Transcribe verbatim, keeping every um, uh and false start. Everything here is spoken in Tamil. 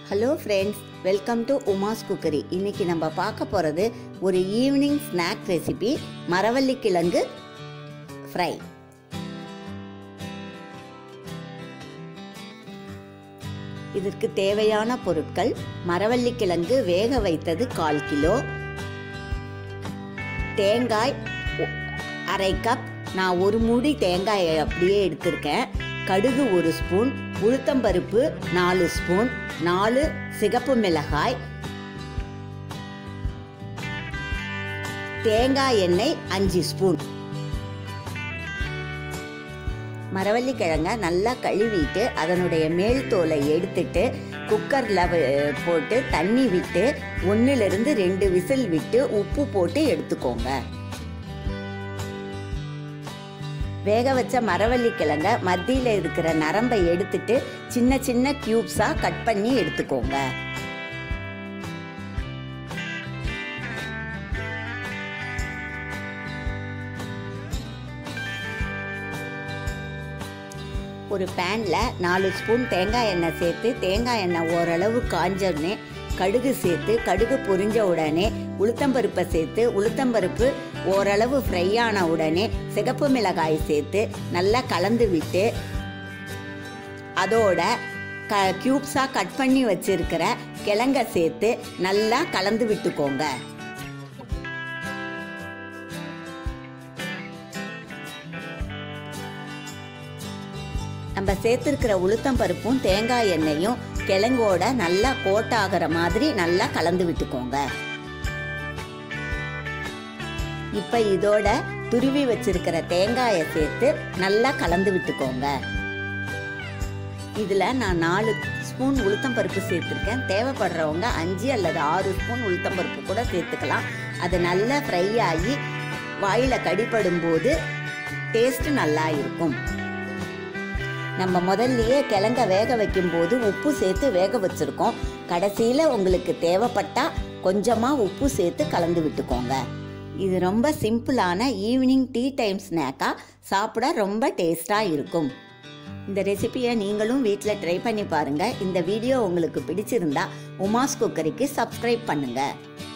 Hello friends, welcome to Uma's cookery. இன்னைக்கு நம்ம பார்க்க போகிறது ஒரு ஈவினிங் ஸ்நாக் ரெசிபி, மரவள்ளி கிழங்கு ஃப்ரை. இதற்கு தேவையான பொருட்கள்: மரவள்ளி கிழங்கு வேக வைத்தது கால் கிலோ, தேங்காய் அரை கப், நான் ஒரு மூடி தேங்காயை அப்படியே எடுத்திருக்கேன், கடுகு ஒரு ஸ்பூன், உளுத்தம்பருப்பு நாலு ஸ்பூன், நாலு சிகப்பு மிளகாய், தேங்காய் எண்ணெய் அஞ்சு ஸ்பூன். மரவள்ளி கிழங்க நல்லா கழுவிட்டு அதனுடைய மேல் தோலை எடுத்துட்டு குக்கரில் போட்டு தண்ணி விட்டு ஒன்றிலிருந்து ரெண்டு விசில் விட்டு உப்பு போட்டு எடுத்துக்கோங்க. வேக வச்ச மரவள்ளி கிழங்க மத்தியில் இருக்கிற நரம்பை எடுத்துட்டு சின்ன சின்ன கியூப்ஸாக கட் பண்ணி எடுத்துக்கோங்க. ஒரு பேனில் நாலு ஸ்பூன் தேங்காய் எண்ணெய் சேர்த்து தேங்காய் எண்ணெய் ஓரளவு காஞ்சோடனே கடுகு சேர்த்து கடுகு பொரிஞ்ச உடனே உளுத்தம்பருப்பை சேர்த்து உளுத்தம்பருப்பு ஓரளவு ஃப்ரை ஆன உடனே சிகப்பு மிளகாய் சேர்த்து நல்லா கலந்து விட்டு அதோட க க்யூப்ஸாக கட் பண்ணி வச்சிருக்கிற கிழங்க சேர்த்து நல்லா கலந்து விட்டுக்கோங்க. நம்ம சேர்த்துருக்கிற உளுத்தம்பருப்பும் தேங்காய் எண்ணெயும் கிழங்கோட நல்லா கோட்டாகிற மாதிரி நல்லா கலந்து விட்டுக்கோங்க. இப்போ இதோட துருவி வச்சிருக்கிற தேங்காயை சேர்த்து நல்லா கலந்து விட்டுக்கோங்க. இதில் நான் நாலு ஸ்பூன் உளுத்தம்பருப்பு சேர்த்துருக்கேன். தேவைப்படுறவங்க அஞ்சு அல்லது ஆறு ஸ்பூன் உளுத்தம்பருப்பு கூட சேர்த்துக்கலாம். அது நல்லா ஃப்ரை ஆகி வாயில் கடிப்படும் போது டேஸ்ட்டு நல்லா இருக்கும். நம்ம முதல்லையே கிழங்க வேக வைக்கும் போது உப்பு சேர்த்து வேக வச்சுருக்கோம். கடைசியில் உங்களுக்கு தேவைப்பட்டால் கொஞ்சமாக உப்பு சேர்த்து கலந்து விட்டுக்கோங்க. இது ரொம்ப சிம்பிளான ஈவினிங் டீ டைம் ஸ்நாக்காக சாப்பிட ரொம்ப டேஸ்ட்டாக இருக்கும். இந்த ரெசிபியை நீங்களும் வீட்டில் ட்ரை பண்ணி பாருங்கள். இந்த வீடியோ உங்களுக்கு பிடிச்சிருந்தா உமாஸ் குக்கரிக்கு சப்ஸ்கிரைப் பண்ணுங்கள்.